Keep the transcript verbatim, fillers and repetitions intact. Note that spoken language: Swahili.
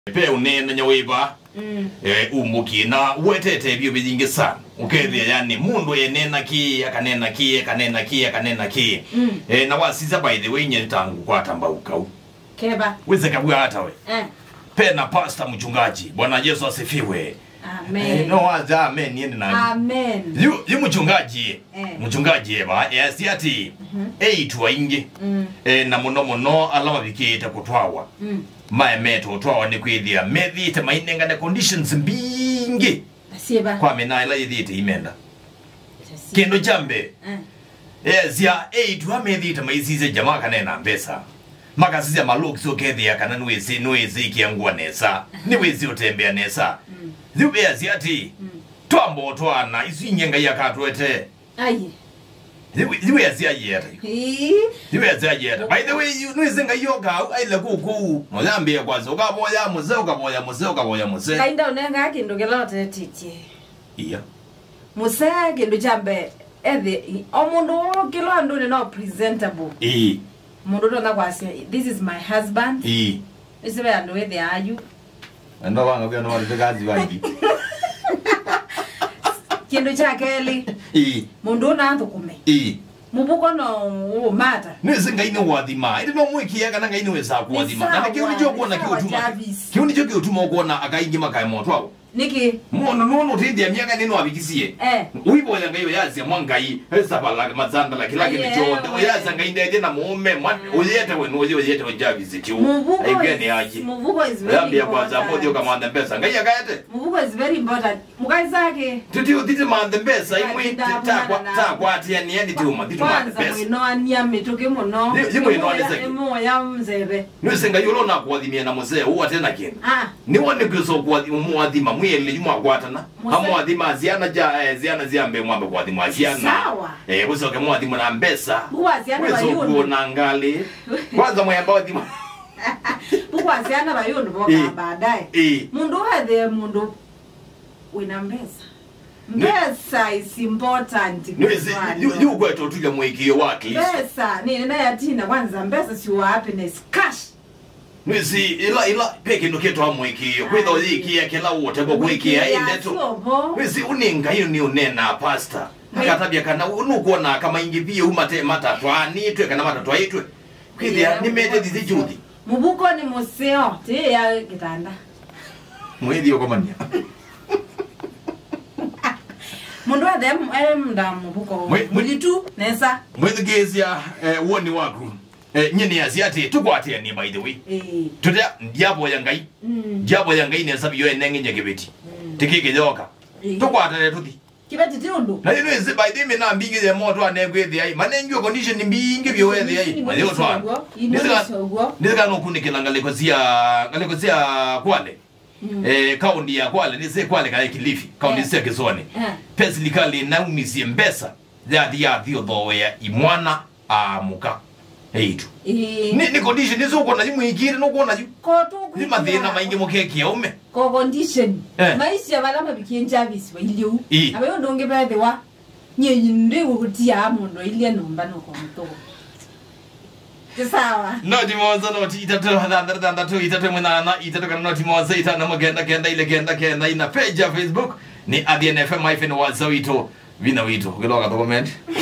Pe unene nyaweba mm. eh umuki na wetete byo bijinge sana ukethia yani mundu yenena ki akanena ki akanena ki akanena ki mm. eh na wasiza by the way nye tangu kwata mbauka keba weze kabwa hata we eh pe na pastor mchungaji Bwana Yesu asifiwe. Amen. Eh, no waza amen yende na amen yu yu mchungaji eh. mchungaji eba yes yati mm -hmm. eh tuwainge mm. eh na muno muno alama bikita kutwawa mm. my meto twawa ni kwithia methi te mainenga na conditions mbingi asiba kwa mena ila yithite imenda kendo jambe eh yes ya eh tuwa methi te maisize jamaa kanena mbesa makasize maluki so kethia kana nwezi nwezi kiangua nesa ni wezi utembea nesa zibe aziati twambo twana isinyenga yakatwete ayi zibe zibe aziayeta zibe aziayeta by the way you nwezenga yoga aile kuku mozambe kwazo ukaboya muze ukaboya muze ukaboya muze kainda unenga kindu gelote titi iya muze kindu jambe ethi omundu kilo ndo no presentable eh mundu ndo nakwasi this is my husband eh isibe ando ethi ayu ndo wanga bya no wali kazi wangi kindu chakeli eh mundu na thukume eh mubuko no mata nwezenga ine wathima indi no mwikia kana ngaine wesa kwathima na kiyo nicho kuona kiyo tuma kiyo nicho kiyo tuma kuona akaingi makai moto awo niki mono nono tindi miaka nino abikisie eh uibo yanga iyo yazi mwangai esabala mazanda la kila kitu chote uyaza ngainde na mume uyete we noje uyete we javizi tu aigeni aje mubuko is very important kwanza modio kama anda pesa ngai yakayete mubuko is very important mukai zake titi utiti manda pesa imwe ta kwa ta kwa Athiani yani tuma titi manda pesa kwanza no ania metoke muno yimo ino aneza imo ya nzeve nwesenga yulo na kwathimia na muzee uwa tena kina ah ni wone kuso kwathimia mwele juma kwatana amwathima aziana ja ziana ziambe mwambe kwathima aziana eh usoke mwathima na mbesa wezo kuona ngali kwanza mwamba wathima buko aziana bayundu boka baadaye mundu hathe mundu wina mbesa mbesa is important niwezi yu kwetu tuja mwekio wake mbesa ni na yatina kwanza mbesa si wa happiness cash Nisi ila ila peke ndo keto amwekio kwitho yikia kila wote go kwekia indeto nisi uninga hiyo ni unena pastor akatabia kana unukuona kama ingipie umate matatwani twe kana matatwa itwe kwithia nimete dizi juthi mubuko ni museo te ya kitanda mwezi yokomania mundu athem emda mubuko mulitu nesa mwezi gezia woni waku eh nyene aziati tukwate ni by the way eh tuta ndiabo ya ngai ndiabo ya ngai ne sabi yo enenge nyekebeti tikike joka tukwate tuti kibeti tiundu na ino ezi by the way na mbingi ze moto anegwe ai manengi condition mbingi byo we ai mayo twa ndika no kunikela ngalekozia ngalekozia kwale eh kaundi ya kwale ni se kwale kale Kilifi kaundi se Kisone peslikali na umisi mbesa ya dia dio doya imwana amuka eitu ni ni condition nizo uko na mwikire no kuona ju ko tu ni mathina maingi mukeki ya ume ko condition maisha balama bikinja bisi ilio abayo ndonge bethe wa nyenyi ndi gutia mundu ile nomba no ko mutoko sawa no timoza no itatu hadandara dandatu itatu mwana itatu kana no timoza itana magenda kenda ile kenda kenda ina page ya Facebook ni Athiani F M hyphen wazawito vina wito kiloka to comment